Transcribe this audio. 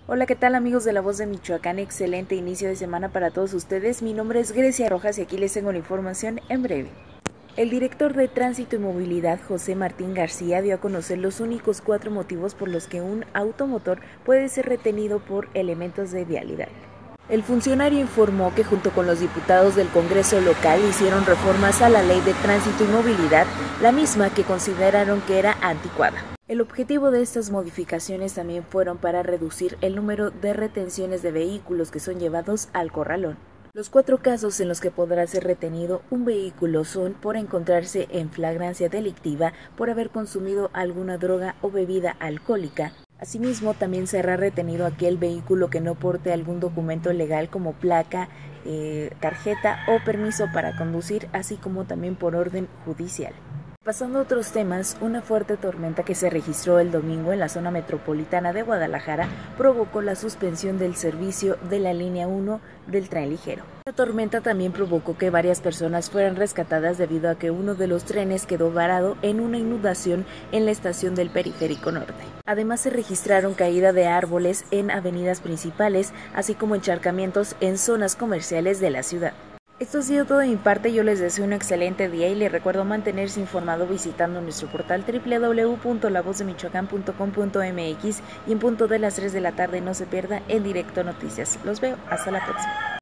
Hola, ¿qué tal amigos de La Voz de Michoacán? Excelente inicio de semana para todos ustedes. Mi nombre es Grecia Rojas y aquí les tengo la información en breve. El director de Tránsito y Movilidad, José Martín García, dio a conocer los únicos 4 motivos por los que un automotor puede ser retenido por elementos de vialidad. El funcionario informó que junto con los diputados del Congreso local hicieron reformas a la Ley de Tránsito y Movilidad, la misma que consideraron que era anticuada. El objetivo de estas modificaciones también fueron para reducir el número de retenciones de vehículos que son llevados al corralón. Los 4 casos en los que podrá ser retenido un vehículo son por encontrarse en flagrancia delictiva, por haber consumido alguna droga o bebida alcohólica. Asimismo, también será retenido aquel vehículo que no porte algún documento legal como placa, tarjeta o permiso para conducir, así como también por orden judicial. Pasando a otros temas, una fuerte tormenta que se registró el domingo en la zona metropolitana de Guadalajara provocó la suspensión del servicio de la línea 1 del tren ligero. La tormenta también provocó que varias personas fueran rescatadas debido a que uno de los trenes quedó varado en una inundación en la estación del Periférico Norte. Además, se registraron caída de árboles en avenidas principales, así como encharcamientos en zonas comerciales de la ciudad. Esto ha sido todo de mi parte, yo les deseo un excelente día y les recuerdo mantenerse informado visitando nuestro portal www.lavozdemichoacan.com.mx y en punto de las 3 de la tarde no se pierda En Directo Noticias. Los veo, hasta la próxima.